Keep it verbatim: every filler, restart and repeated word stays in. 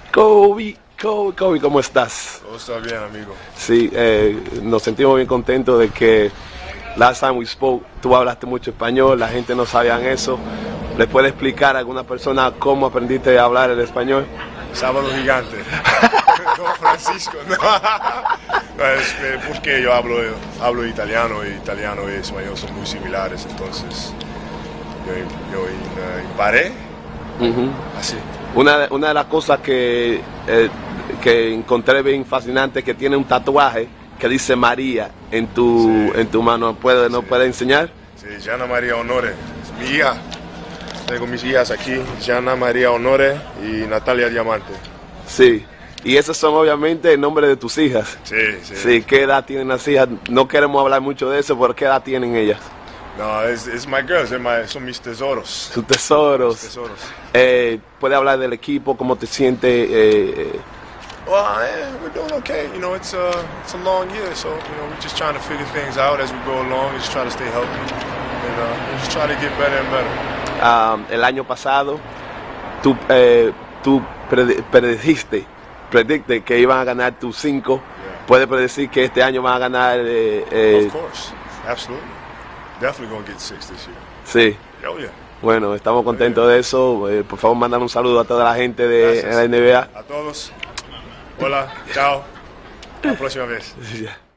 Kobe, Kobe, Kobe, ¿cómo estás? Todo está bien, amigo. Sí, eh, nos sentimos bien contentos de que last time we spoke, tú hablaste mucho español, la gente no sabía eso. ¿Les puede explicar a alguna persona cómo aprendiste a hablar el español? Sábado gigante. Don Francisco. No. No, es eh, porque yo hablo, hablo italiano y italiano y español son muy similares, entonces yo, yo in, uh, paré Uh-huh. así. Una, una de las cosas que, eh, que encontré bien fascinante es que tiene un tatuaje que dice María en tu, sí. en tu mano. ¿Puede, ¿No sí. puede enseñar? Sí, Gianna María Honore, es mi hija. Tengo mis hijas aquí, Gianna María Honore y Natalia Diamante. Sí, y esos son obviamente el nombre de tus hijas. Sí, sí. Sí, ¿qué edad tienen las hijas? No queremos hablar mucho de eso, pero ¿qué edad tienen ellas? No, es, es my girls, es my, son mis tesoros. Sus tesoros. Mis tesoros. Eh, ¿Puede hablar del equipo? ¿Cómo te sientes? Eh, Well, eh, we're doing okay. You know, it's a, it's a long year, so, you know, we're just trying to figure things out as we go along. We just try to stay healthy and uh, we're just trying to get better and better. Um, el año pasado, tú, eh, tú predi predijiste, predicte que iban a ganar tus cinco. Yeah. ¿Puedes predecir que este año van a ganar? Eh, eh, Of course, absolutely. Definitely going to get six this year. Sí. Oh, yeah. Bueno, estamos contentos de eso. Eh, por favor, mandan un saludo a toda la gente de la N B A. A todos. Hola, chao. Hasta la próxima vez. Yeah.